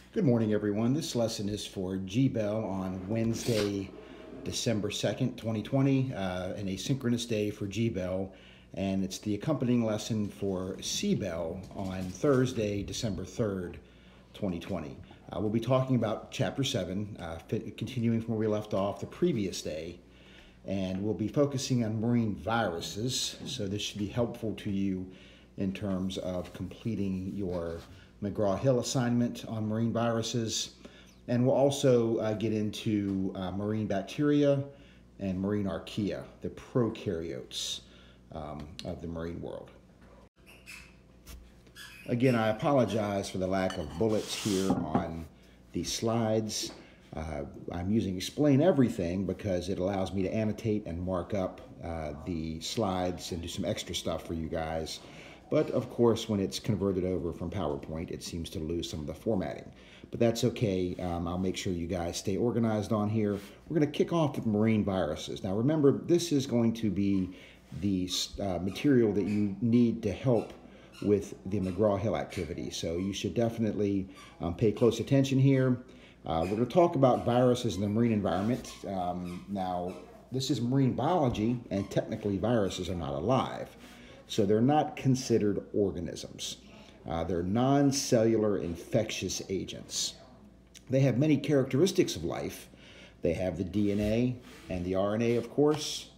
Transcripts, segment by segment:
Good morning, everyone. This lesson is for G-Bell on Wednesday, December 2nd, 2020, an asynchronous day for G-Bell, and it's the accompanying lesson for C-Bell on Thursday, December 3rd, 2020. We'll be talking about Chapter 7, continuing from where we left off the previous day, and we'll be focusing on marine viruses, so this should be helpful to you in terms of completing your McGraw-Hill assignment on marine viruses. And we'll also get into marine bacteria and marine archaea, the prokaryotes of the marine world. Again, I apologize for the lack of bullets here on these slides. I'm using Explain Everything because it allows me to annotate and mark up the slides and do some extra stuff for you guys. But of course, when it's converted over from PowerPoint, it seems to lose some of the formatting. But that's okay. I'll make sure you guys stay organized on here. We're going to kick off with marine viruses. Now remember, this is going to be the material that you need to help with the McGraw-Hill activity. So you should definitely pay close attention here. We're going to talk about viruses in the marine environment. Now, this is marine biology, and technically viruses are not alive. So they're not considered organisms. They're non-cellular infectious agents. They have many characteristics of life. They have the DNA and the RNA, of course.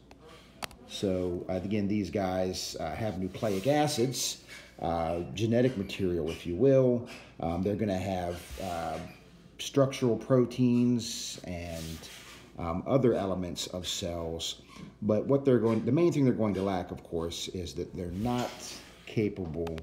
So again, these guys have nucleic acids, genetic material, if you will. They're going to have structural proteins and other elements of cells. But what the main thing they're going to lack, of course, is that they're not capable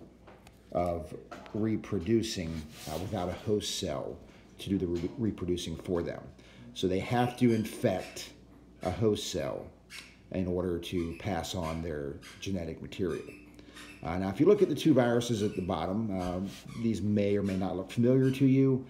of reproducing without a host cell to do the reproducing for them. So they have to infect a host cell in order to pass on their genetic material. Now, if you look at the two viruses at the bottom, these may or may not look familiar to you.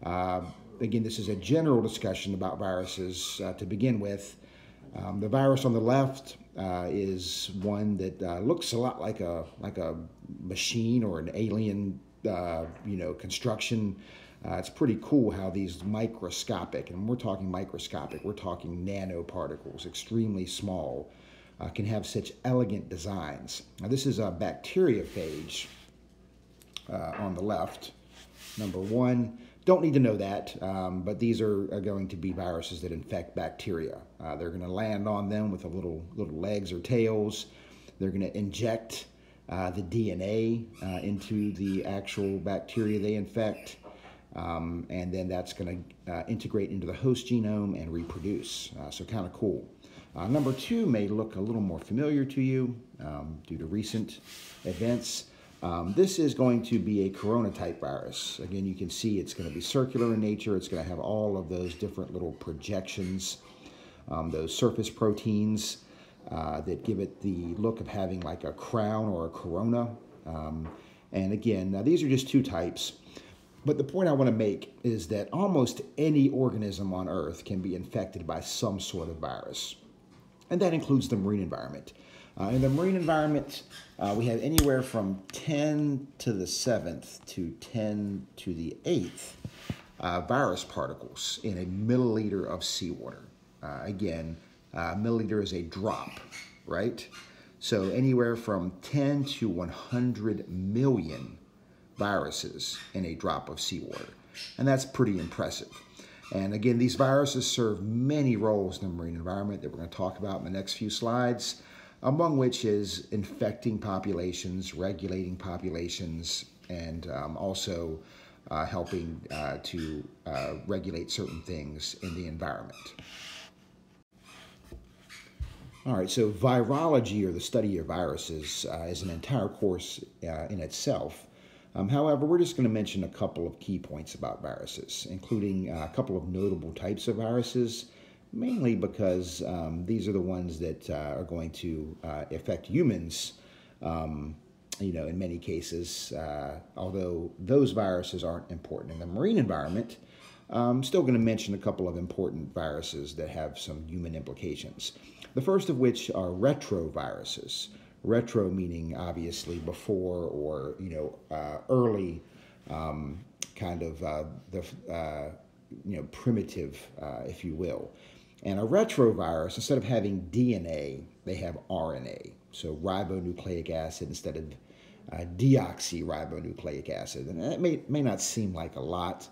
Again, this is a general discussion about viruses to begin with. The virus on the left is one that looks a lot like a machine or an alien, construction. It's pretty cool how these microscopic, and we're talking microscopic, we're talking nanoparticles, extremely small, can have such elegant designs. Now, this is a bacteriophage on the left, number one. Don't need to know that, but these are going to be viruses that infect bacteria. They're going to land on them with little legs or tails. They're going to inject the DNA into the actual bacteria they infect, and then that's going to integrate into the host genome and reproduce. So kind of cool. Number two may look a little more familiar to you due to recent events. This is going to be a corona-type virus. Again, you can see it's going to be circular in nature. It's going to have all of those different little projections, those surface proteins that give it the look of having like a crown or a corona. And again, now these are just two types. But the point I want to make is that almost any organism on Earth can be infected by some sort of virus. And that includes the marine environment. In the marine environment, we have anywhere from 10 to the 7th to 10 to the 8th virus particles in a milliliter of seawater. Again, milliliter is a drop, right? So anywhere from 10 to 100 million viruses in a drop of seawater. And that's pretty impressive. And again, these viruses serve many roles in the marine environment that we're going to talk about in the next few slides, among which is infecting populations, regulating populations, and also helping to regulate certain things in the environment. All right, so virology, or the study of viruses, is an entire course in itself. However, we're just going to mention a couple of key points about viruses, including a couple of notable types of viruses, mainly because these are the ones that are going to affect humans, in many cases, although those viruses aren't important in the marine environment. I'm still going to mention a couple of important viruses that have some human implications. The first of which are retroviruses. Retro meaning obviously before or early kind of primitive, if you will. And a retrovirus, instead of having DNA, they have RNA. So ribonucleic acid instead of deoxyribonucleic acid. And that may not seem like a lot,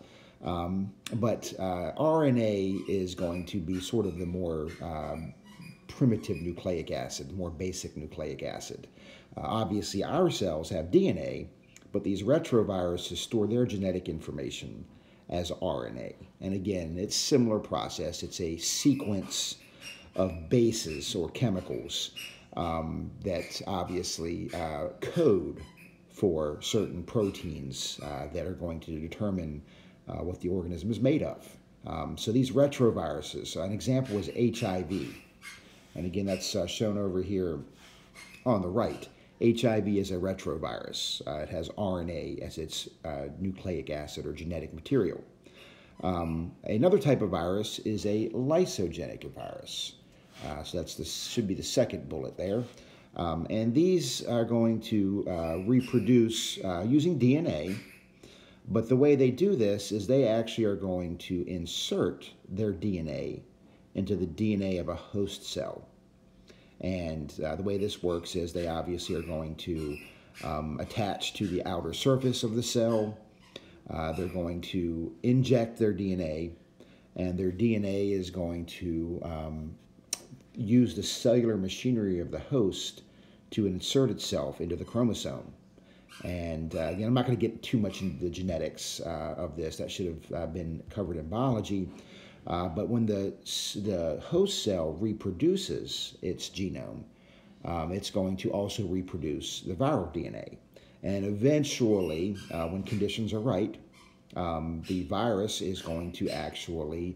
but RNA is going to be sort of the more primitive nucleic acid, more basic nucleic acid. Obviously, our cells have DNA, but these retroviruses store their genetic information as RNA. And again, it's a similar process. It's a sequence of bases or chemicals that obviously code for certain proteins that are going to determine what the organism is made of. So these retroviruses, an example is HIV. And again, that's shown over here on the right. HIV is a retrovirus. It has RNA as its nucleic acid or genetic material. Another type of virus is a lysogenic virus. So that's should be the second bullet there. And these are going to reproduce using DNA. But the way they do this is they actually are going to insert their DNA into the DNA of a host cell. And the way this works is they obviously are going to attach to the outer surface of the cell. They're going to inject their DNA, and their DNA is going to use the cellular machinery of the host to insert itself into the chromosome. And again, I'm not going to get too much into the genetics of this. That should have been covered in biology. But when the host cell reproduces its genome, it's going to also reproduce the viral DNA. And eventually, when conditions are right, the virus is going to actually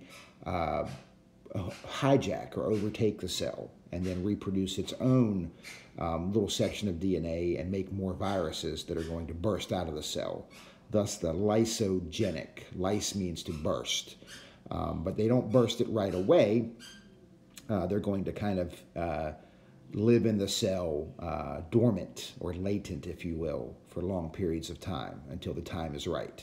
hijack or overtake the cell and then reproduce its own little section of DNA and make more viruses that are going to burst out of the cell. Thus the lysogenic. Lys means to burst. But they don't burst it right away. They're going to kind of live in the cell dormant or latent, if you will, for long periods of time until the time is right.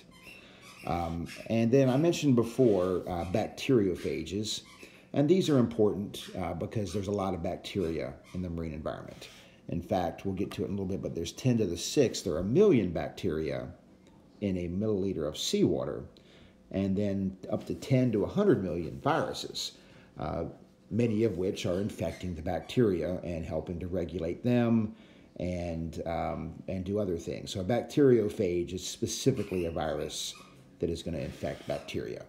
And then I mentioned before bacteriophages, and these are important because there's a lot of bacteria in the marine environment. In fact, we'll get to it in a little bit, but there's 10 to the 6th. There are 1 million bacteria in a milliliter of seawater, and then up to 10 to 100 million viruses, many of which are infecting the bacteria and helping to regulate them and do other things. So a bacteriophage is specifically a virus that is going to infect bacteria.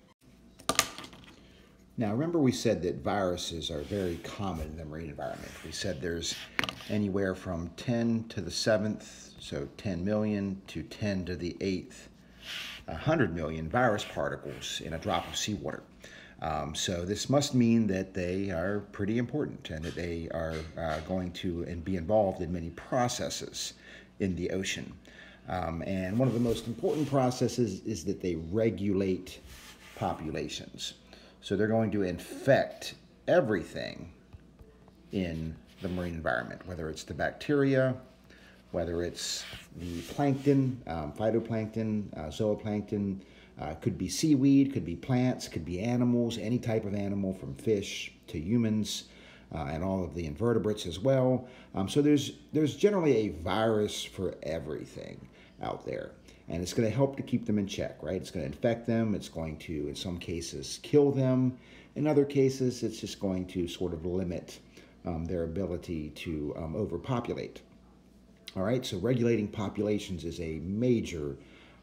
Now, remember we said that viruses are very common in the marine environment. We said there's anywhere from 10 to the 7th, so 10 million, to 10 to the 8th, 100 million virus particles in a drop of seawater. So this must mean that they are pretty important and that they are going to be involved in many processes in the ocean. And one of the most important processes is that they regulate populations. So they're going to infect everything in the marine environment, whether it's the bacteria, whether it's the plankton, phytoplankton, zooplankton, could be seaweed, could be plants, could be animals, any type of animal from fish to humans, and all of the invertebrates as well. So there's generally a virus for everything out there. And it's going to help to keep them in check, right? It's going to infect them. It's going to, in some cases, kill them. In other cases, it's just going to sort of limit their ability to overpopulate. All right, so regulating populations is a major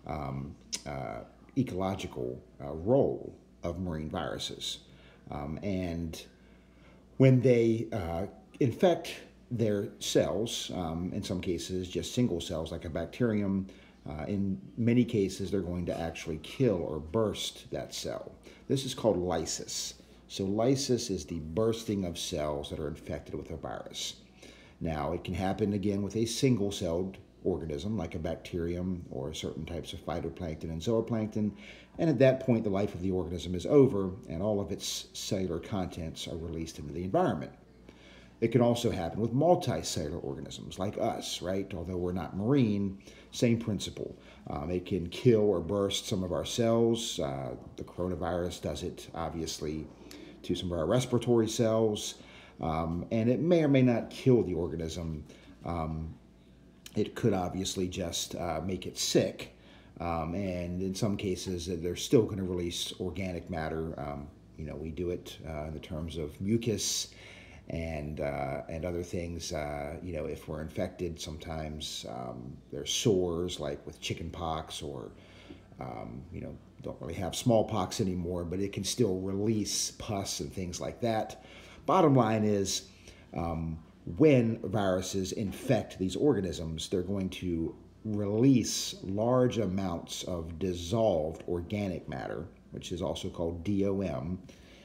ecological role of marine viruses. And when they infect their cells, in some cases just single cells like a bacterium, in many cases they're going to actually kill or burst that cell. This is called lysis. So lysis is the bursting of cells that are infected with a virus. Now, it can happen again with a single-celled organism like a bacterium or certain types of phytoplankton and zooplankton, and at that point the life of the organism is over and all of its cellular contents are released into the environment. It can also happen with multicellular organisms like us, right? Although we're not marine, same principle. It can kill or burst some of our cells. The coronavirus does it, obviously, to some of our respiratory cells. And it may or may not kill the organism. It could obviously just make it sick. And in some cases, they're still going to release organic matter. We do it in the terms of mucus and other things. If we're infected, sometimes there's sores like with chicken pox, or don't really have smallpox anymore, but it can still release pus and things like that. Bottom line is, when viruses infect these organisms, they're going to release large amounts of dissolved organic matter, which is also called DOM.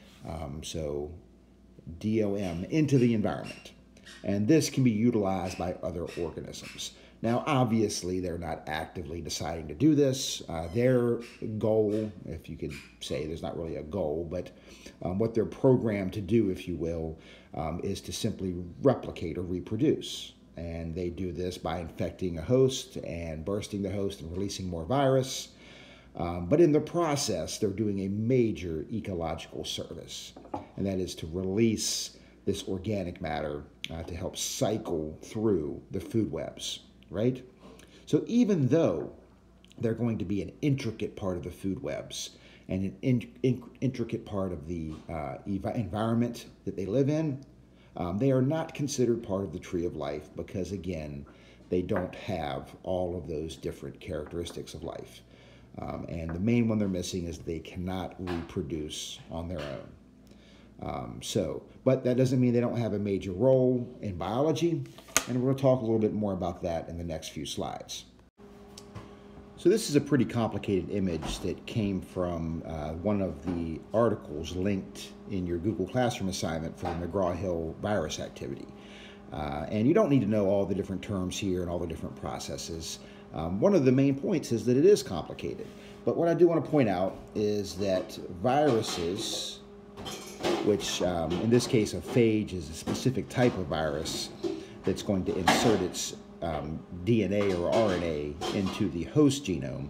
So DOM into the environment. And this can be utilized by other organisms. Now, obviously, they're not actively deciding to do this. Their goal, if you could say there's not really a goal, but what they're programmed to do, if you will, is to simply replicate or reproduce. And they do this by infecting a host and bursting the host and releasing more virus. But in the process, they're doing a major ecological service, and that is to release this organic matter to help cycle through the food webs, right? So even though they're going to be an intricate part of the food webs and an intricate part of the environment that they live in, they are not considered part of the tree of life because, again, they don't have all of those different characteristics of life. And the main one they're missing is they cannot reproduce on their own. But that doesn't mean they don't have a major role in biology, and we're going to talk a little bit more about that in the next few slides. So this is a pretty complicated image that came from one of the articles linked in your Google Classroom assignment for the McGraw-Hill virus activity. And you don't need to know all the different terms here and all the different processes. One of the main points is that it is complicated. But what I do want to point out is that viruses, which in this case a phage is a specific type of virus that's going to insert its DNA or RNA into the host genome.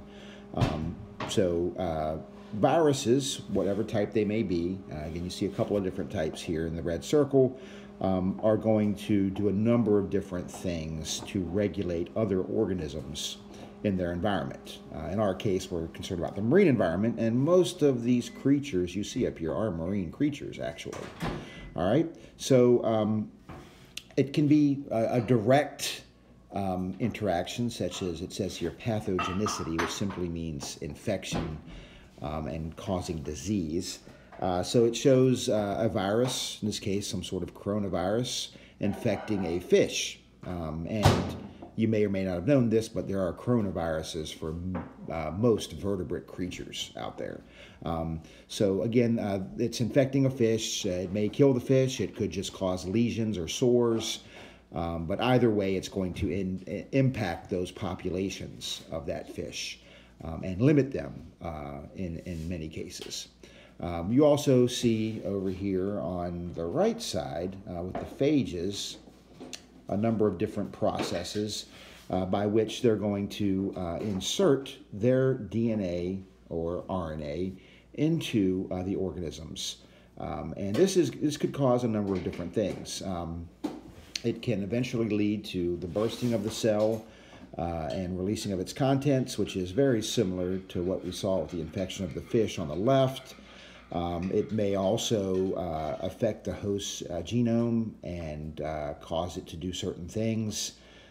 Viruses, whatever type they may be, again you see a couple of different types here in the red circle, are going to do a number of different things to regulate other organisms in their environment. In our case, we're concerned about the marine environment, and most of these creatures you see up here are marine creatures, actually. All right, so it can be a direct interaction, such as it says here, pathogenicity, which simply means infection and causing disease. So it shows a virus, in this case some sort of coronavirus, infecting a fish. And you may or may not have known this, but there are coronaviruses for most vertebrate creatures out there. So again, it's infecting a fish. It may kill the fish. It could just cause lesions or sores. But either way, it's going to impact those populations of that fish and limit them in many cases. You also see over here on the right side with the phages a number of different processes by which they're going to insert their DNA or RNA into the organisms. And this could cause a number of different things. It can eventually lead to the bursting of the cell and releasing of its contents, which is very similar to what we saw with the infection of the fish on the left. It may also affect the host's genome and cause it to do certain things.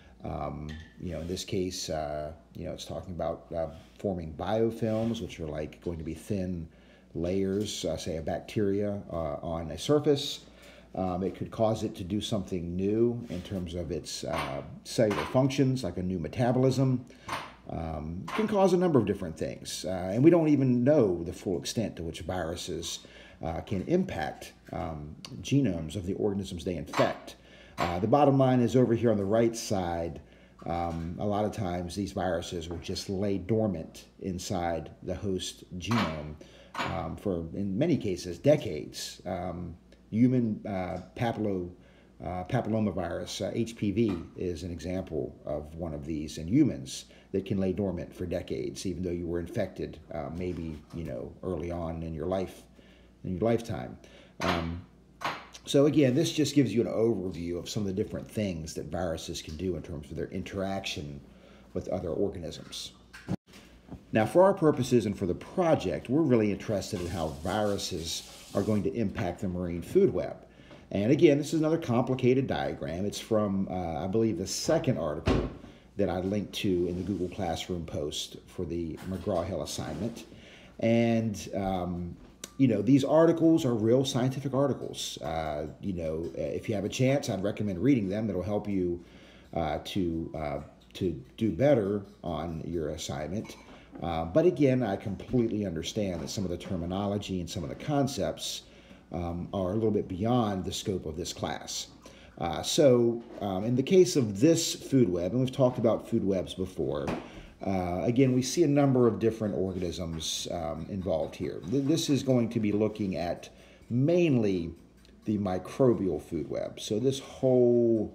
In this case, it's talking about forming biofilms, which are like going to be thin layers, say a bacteria on a surface. It could cause it to do something new in terms of its cellular functions, like a new metabolism. It can cause a number of different things, and we don't even know the full extent to which viruses can impact genomes of the organisms they infect. The bottom line is over here on the right side, a lot of times these viruses will just lay dormant inside the host genome for, in many cases, decades. Human papillomavirus, HPV, is an example of one of these in humans that can lay dormant for decades, even though you were infected maybe early on in your lifetime. So again, this just gives you an overview of some of the different things that viruses can do in terms of their interaction with other organisms. Now, for our purposes and for the project, we're really interested in how viruses are going to impact the marine food web. And again, this is another complicated diagram. It's from, I believe, the second article that I linked to in the Google Classroom post for the McGraw-Hill assignment. And, these articles are real scientific articles. If you have a chance, I'd recommend reading them. It'll help you to do better on your assignment. But again, I completely understand that some of the terminology and some of the concepts are a little bit beyond the scope of this class. In the case of this food web, and we've talked about food webs before, again, we see a number of different organisms involved here. This is going to be looking at mainly the microbial food web. So this whole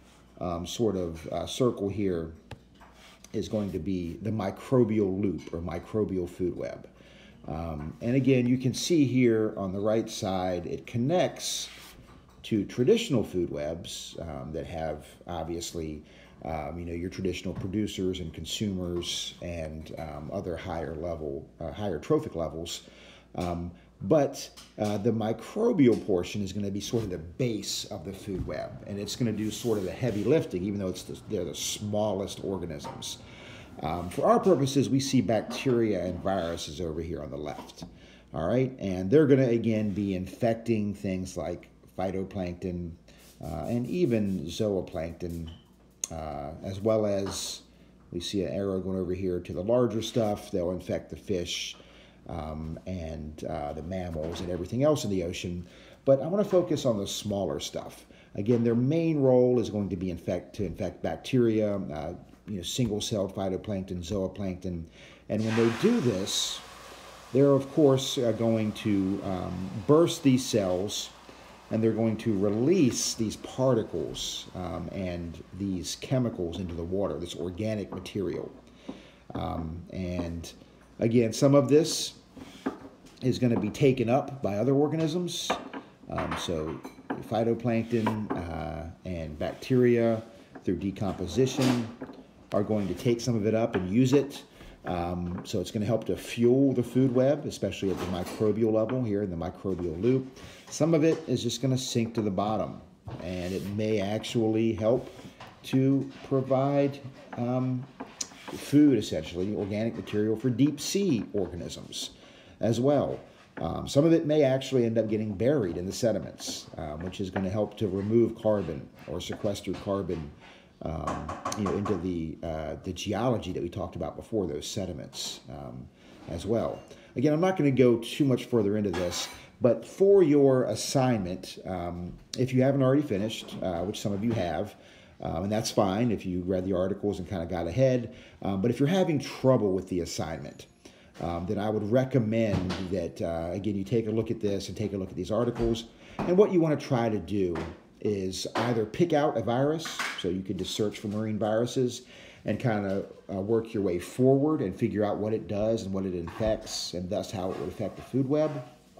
circle here is going to be the microbial loop or microbial food web. And again, you can see here on the right side, it connects to traditional food webs that have obviously, your traditional producers and consumers and other higher trophic levels. But the microbial portion is going to be sort of the base of the food web, and it's going to do sort of the heavy lifting, even though they're the smallest organisms. For our purposes, we see bacteria and viruses over here on the left. All right, and they're going to again be infecting things like phytoplankton and even zooplankton, as well as we see an arrow going over here to the larger stuff. They'll infect the fish and the mammals and everything else in the ocean. But I want to focus on the smaller stuff. Again, their main role is going to be to infect bacteria, single-celled phytoplankton, zooplankton. And when they do this, they're, of course, going to burst these cells, and they're going to release these particles and these chemicals into the water, this organic material. And again, some of this is going to be taken up by other organisms. So phytoplankton and bacteria, through decomposition, are going to take some of it up and use it. So it's going to help to fuel the food web, especially at the microbial level here in the microbial loop. Some of it is just going to sink to the bottom, and it may actually help to provide food, essentially, organic material for deep sea organisms as well. Some of it may actually end up getting buried in the sediments, which is going to help to remove carbon or sequester carbon into the geology that we talked about before, those sediments as well. Again, I'm not going to go too much further into this, but for your assignment, if you haven't already finished, which some of you have, and that's fine if you read the articles and kind of got ahead, but if you're having trouble with the assignment, then I would recommend that, again, you take a look at this and take a look at these articles. And what you want to try to do is either pick out a virus, so you can just search for marine viruses and kind of work your way forward and figure out what it does and what it infects, and thus how it would affect the food web.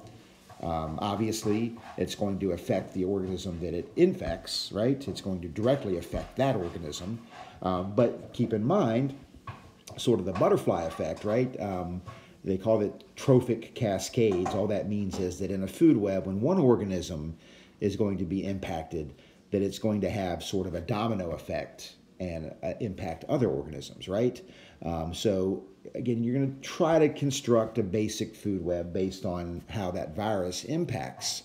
Obviously, it's going to affect the organism that it infects, right? It's going to directly affect that organism. But keep in mind, sort of the butterfly effect, right? They call it trophic cascades. All that means is that in a food web, when one organism is going to be impacted, that it's going to have sort of a domino effect and impact other organisms, right? So again, you're going to try to construct a basic food web based on how that virus impacts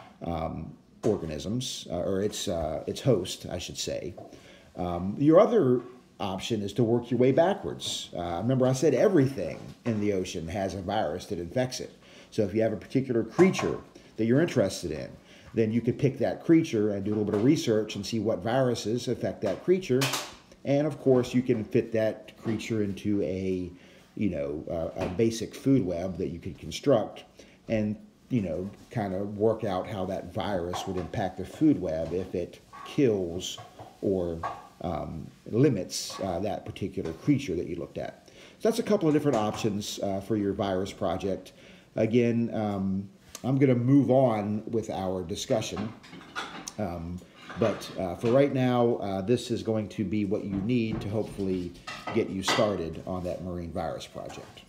organisms, or its host, I should say. Your other option is to work your way backwards. Remember, I said everything in the ocean has a virus that infects it. So if you have a particular creature that you're interested in, then you could pick that creature and do a little bit of research and see what viruses affect that creature. And of course, you can fit that creature into a basic food web that you could construct and, kind of work out how that virus would impact the food web if it kills or limits that particular creature that you looked at. So that's a couple of different options for your virus project. Again, I'm going to move on with our discussion. But for right now, this is going to be what you need to hopefully get you started on that marine virus project.